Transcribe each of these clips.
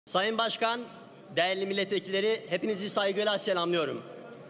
Sayın Başkan, değerli milletvekilleri, hepinizi saygıyla selamlıyorum.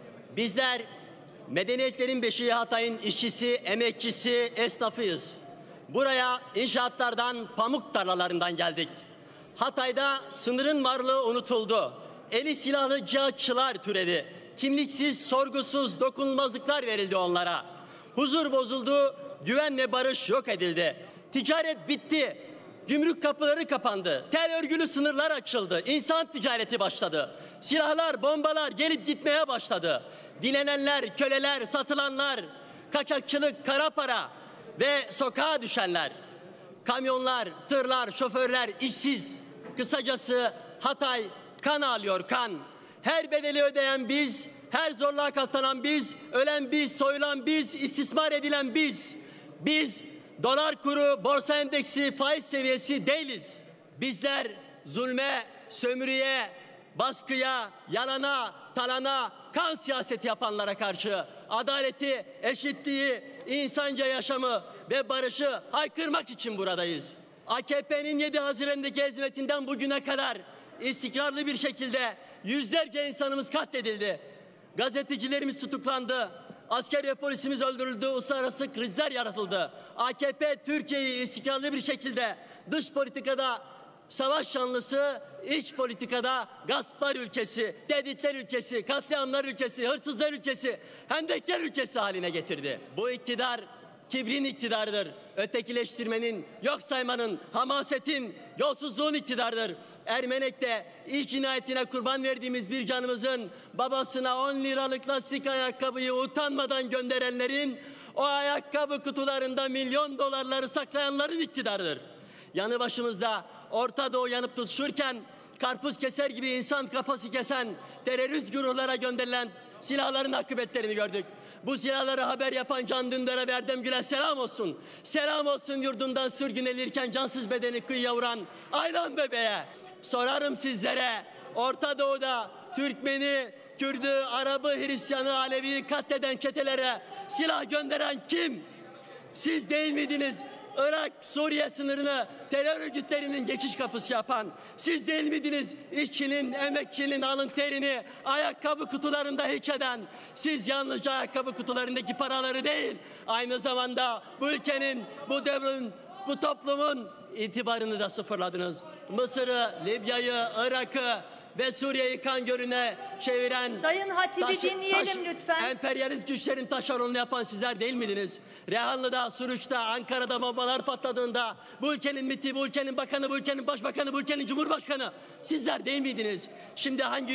Bizler medeniyetlerin beşiği Hatay'ın işçisi, emekçisi, esnafıyız. Buraya inşaatlardan, pamuk tarlalarından geldik. Hatay'da sınırın varlığı unutuldu. Eli silahlı cihatçılar türedi. Kimliksiz, sorgusuz dokunulmazlıklar verildi onlara. Huzur bozuldu, güven ve barış yok edildi. Ticaret bitti. Gümrük kapıları kapandı. Tel örgülü sınırlar açıldı. İnsan ticareti başladı. Silahlar, bombalar gelip gitmeye başladı. Dilenenler, köleler, satılanlar, kaçakçılık, kara para ve sokağa düşenler, kamyonlar, tırlar, şoförler işsiz. Kısacası Hatay kan ağlıyor, kan. Her bedeli ödeyen biz, her zorluğa katlanan biz, ölen biz, soyulan biz, istismar edilen biz. Biz dolar kuru, borsa endeksi, faiz seviyesi değiliz. Bizler zulme, sömürüye, baskıya, yalana, talana, kan siyaseti yapanlara karşı adaleti, eşitliği, insanca yaşamı ve barışı haykırmak için buradayız. AKP'nin 7 Haziran'daki hizmetinden bugüne kadar istikrarlı bir şekilde yüzlerce insanımız katledildi. Gazetecilerimiz tutuklandı. Asker ve polisimiz öldürüldü, uluslararası krizler yaratıldı. AKP Türkiye'yi istikrarlı bir şekilde dış politikada savaş yanlısı, iç politikada gasplar ülkesi, tehditler ülkesi, katliamlar ülkesi, hırsızlar ülkesi, hendekler ülkesi haline getirdi. Bu iktidar kibrin iktidarıdır. Ötekileştirmenin, yok saymanın, hamasetin, yolsuzluğun iktidarıdır. Ermenek'te iş cinayetine kurban verdiğimiz bir canımızın babasına 10 liralık lastik ayakkabıyı utanmadan gönderenlerin, o ayakkabı kutularında milyon dolarları saklayanların iktidarıdır. Yanı başımızda Orta Doğu yanıp tutuşurken karpuz keser gibi insan kafası kesen terörist gruplara gönderilen silahların akıbetlerini gördük. Bu silahları haber yapan Can Dündar'a ve Erdem Gül'e selam olsun. Selam olsun yurdundan sürgün edilirken cansız bedeni kıyıya vuran Aylan bebeğe. Sorarım sizlere, Orta Doğu'da Türkmeni, Kürdü, Arabı, Hristiyanı, Alevi'yi katleden çetelere silah gönderen kim? Siz değil miydiniz? Irak, Suriye sınırını terör örgütlerinin geçiş kapısı yapan, siz değil miydiniz? İşçinin, emekçinin alın terini ayakkabı kutularında hiç eden, siz yalnızca ayakkabı kutularındaki paraları değil, aynı zamanda bu ülkenin, bu devrin, bu toplumun itibarını da sıfırladınız. Mısır'ı, Libya'yı, Irak'ı ve Suriye'yi kan gölüne çeviren, Sayın Hatip'i dinleyelim lütfen. Emperyalist güçlerin taşeronunu yapan sizler değil miydiniz? Rehanlı'da, Suruç'ta, Ankara'da bombalar patladığında bu ülkenin MİT'i, bu ülkenin bakanı, bu ülkenin başbakanı, bu ülkenin cumhurbaşkanı sizler değil miydiniz? Şimdi hangi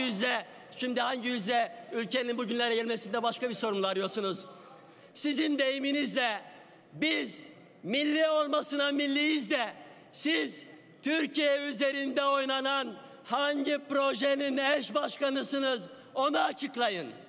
yüzle ülkenin bugünlere gelmesinde başka bir sorumlu arıyorsunuz? Sizin deyiminizle biz milli olmasına milliyiz de siz Türkiye üzerinde oynanan hangi projenin eş başkanısınız onu açıklayın.